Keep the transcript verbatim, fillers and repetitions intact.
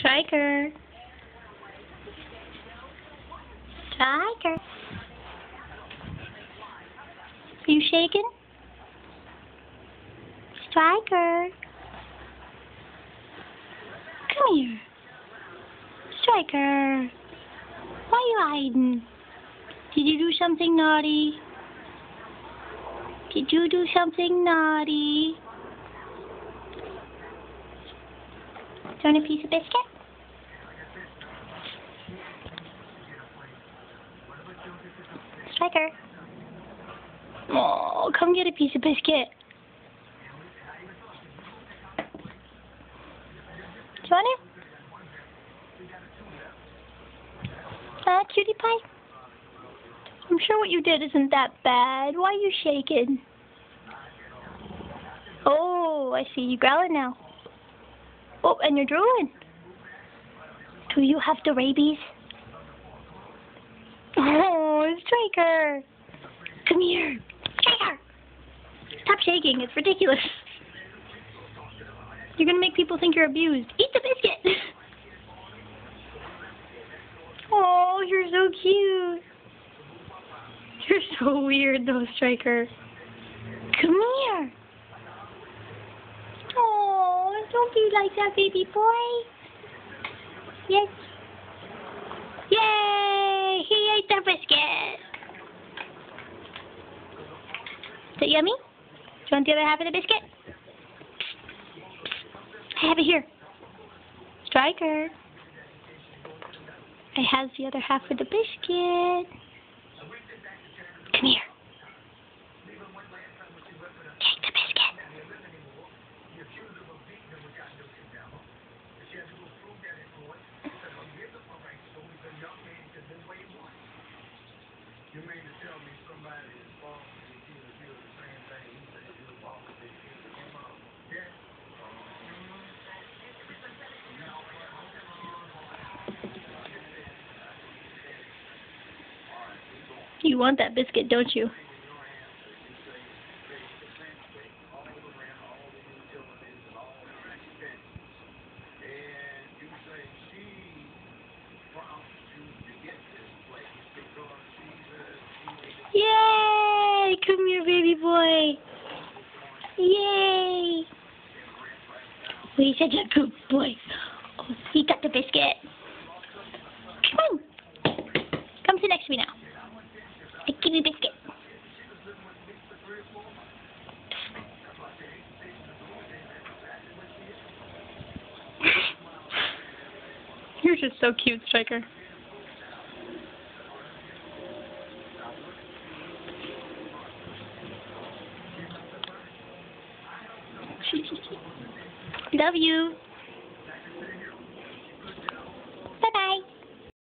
Striker. Striker. Are you shaking? Striker. Come here. Striker. Why are you hiding? Did you do something naughty? Did you do something naughty? Do you want a piece of biscuit? Striker. Oh, come get a piece of biscuit. Do you want it? Uh, cutie pie? I'm sure what you did isn't that bad. Why are you shaking? Oh, I see you growling now. Oh, and you're drooling. Do you have the rabies? Oh, Striker. Come here. Striker. Stop shaking. It's ridiculous. You're going to make people think you're abused. Eat the biscuit. Oh, you're so cute. You're so weird, though, Striker. Come here. Oh, don't be like that, baby boy. Yes. Yay! He ate the biscuit. Is it yummy? Do you want the other half of the biscuit? I have it here. Striker. I have the other half of the biscuit. Come here. Take the biscuit. You want that biscuit, don't you? Yay! Come here, baby boy. Yay! Well, he's such a good boy. Oh, he got the biscuit. Come on. Come sit next to me now. I give you a biscuit. You're just so cute, Striker. Love you.